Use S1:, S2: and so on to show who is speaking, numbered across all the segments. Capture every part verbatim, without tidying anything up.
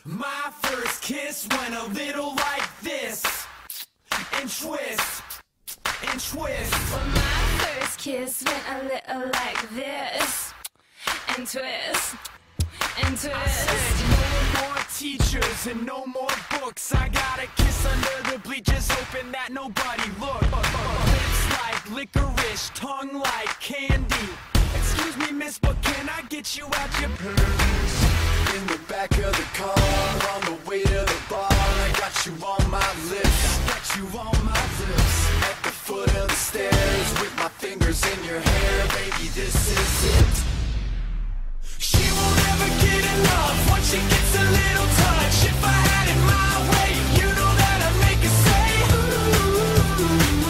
S1: My first kiss went a little like this, and twist, and twist.
S2: Well, my first kiss went a little like this, and twist, and twist.
S1: I said no more teachers and no more books. I got a kiss under the bleachers, hoping that nobody looked. Lips like licorice, tongue like candy. Excuse me, miss, but can I get you out your purse?
S3: In the back of the car, on the way to the bar, I got you on my lips,
S1: I got you on my lips.
S3: at the foot of the stairs, with my fingers in your hair, baby, this is it.
S1: She won't ever get enough once she gets a little touch. If I had it my way, you know that I'd make her say ooh,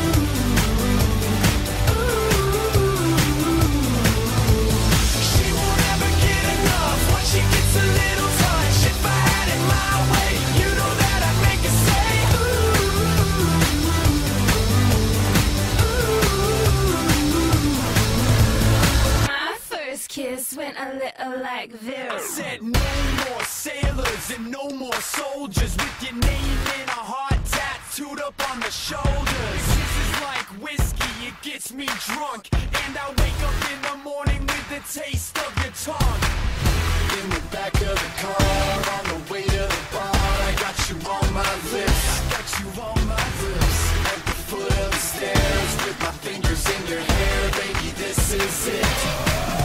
S1: ooh. She won't ever get enough once she gets a little touch. If I had it my way, you know that I'd make her say ooh, ooh.
S2: My first kiss went a little like
S1: I
S2: this.
S1: said no more sailors and no more soldiers with your name in a heart tattooed up on the shoulders. This is like whiskey, it gets me drunk, and I wake up in the morning with the taste of your tongue.
S3: In the back of the car, on the way to the bar, I got you on my lips,
S1: I got you on my lips.
S3: at the foot of the stairs, with my fingers in your hair, baby, this is it.